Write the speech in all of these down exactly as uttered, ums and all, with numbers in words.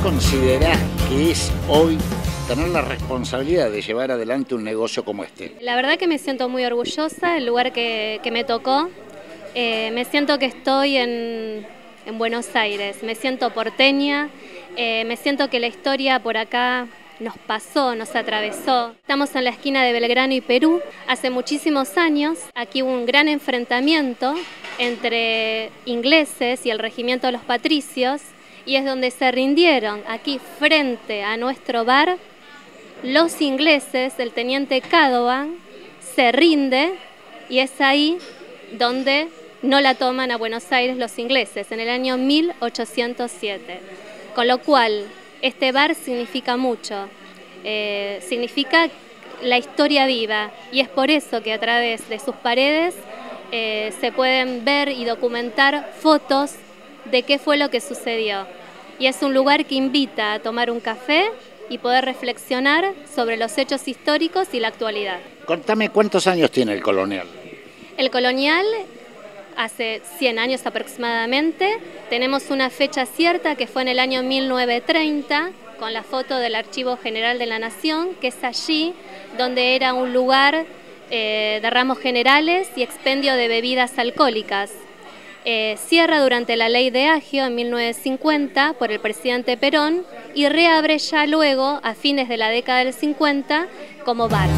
considerás que es hoy tener la responsabilidad de llevar adelante un negocio como este? La verdad que me siento muy orgullosa del lugar que, que me tocó. Eh, me siento que estoy en, en Buenos Aires, me siento porteña, eh, me siento que la historia por acá nos pasó, nos atravesó. Estamos en la esquina de Belgrano y Perú. Hace muchísimos años aquí hubo un gran enfrentamiento entre ingleses y el regimiento de los patricios, y es donde se rindieron, aquí frente a nuestro bar, los ingleses. El teniente Cadovan se rinde y es ahí donde no la toman a Buenos Aires los ingleses, en el año mil ochocientos siete. Con lo cual, este bar significa mucho, eh, significa la historia viva, y es por eso que a través de sus paredes eh, se pueden ver y documentar fotos de qué fue lo que sucedió. Y es un lugar que invita a tomar un café y poder reflexionar sobre los hechos históricos y la actualidad. Contame, ¿cuántos años tiene el Colonial? El Colonial hace cien años aproximadamente. Tenemos una fecha cierta que fue en el año mil novecientos treinta, con la foto del Archivo General de la Nación, que es allí donde era un lugar eh, de ramos generales y expendio de bebidas alcohólicas. Eh, cierra durante la Ley de Agio en mil novecientos cincuenta por el presidente Perón y reabre ya luego a fines de la década del cincuenta como bar.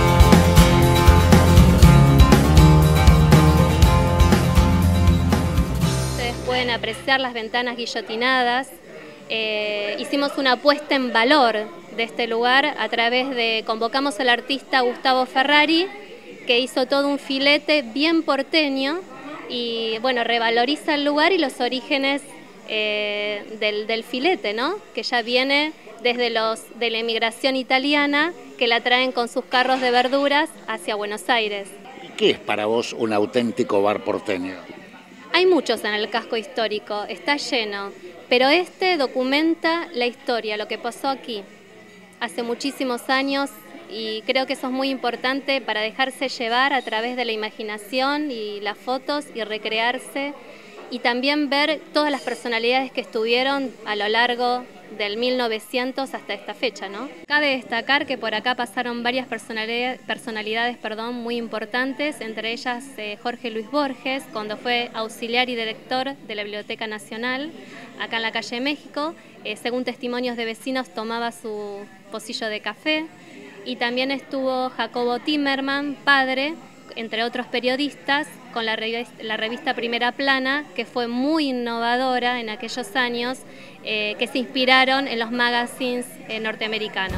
Ustedes pueden apreciar las ventanas guillotinadas. Eh, hicimos una puesta en valor de este lugar a través de, convocamos al artista Gustavo Ferrari, que hizo todo un filete bien porteño y bueno, revaloriza el lugar y los orígenes eh, del, del filete, ¿no? Que ya viene desde los de la inmigración italiana, que la traen con sus carros de verduras hacia Buenos Aires. ¿Y qué es para vos un auténtico bar porteño? Hay muchos en el casco histórico, está lleno, pero este documenta la historia, lo que pasó aquí hace muchísimos años, y creo que eso es muy importante para dejarse llevar a través de la imaginación y las fotos y recrearse, y también ver todas las personalidades que estuvieron a lo largo del mil novecientos hasta esta fecha, ¿no? Cabe destacar que por acá pasaron varias personalidades, personalidades perdón, muy importantes, entre ellas eh, Jorge Luis Borges, cuando fue auxiliar y director de la Biblioteca Nacional, acá en la calle México. Eh, según testimonios de vecinos, tomaba su pocillo de café. Y también estuvo Jacobo Timerman, padre, entre otros periodistas, con la revista, la revista Primera Plana, que fue muy innovadora en aquellos años, eh, que se inspiraron en los magazines eh, norteamericanos.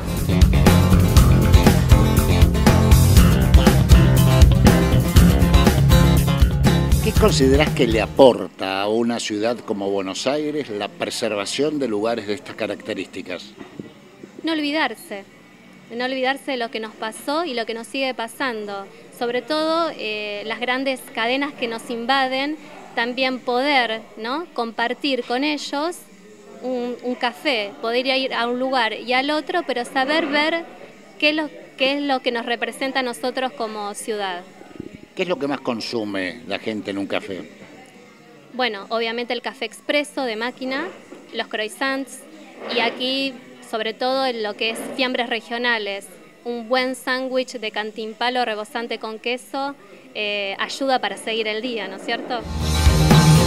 ¿Qué considerás que le aporta a una ciudad como Buenos Aires la preservación de lugares de estas características? No olvidarse. No olvidarse de lo que nos pasó y lo que nos sigue pasando, sobre todo eh, las grandes cadenas que nos invaden, también poder, ¿no?, compartir con ellos un, un café, poder ir a un lugar y al otro, pero saber ver qué es, lo, qué es lo que nos representa a nosotros como ciudad. ¿Qué es lo que más consume la gente en un café? Bueno, obviamente el café expreso de máquina, los croissants, y aquí sobre todo en lo que es fiambres regionales. Un buen sándwich de cantimpalo rebosante con queso eh, ayuda para seguir el día, ¿no es cierto?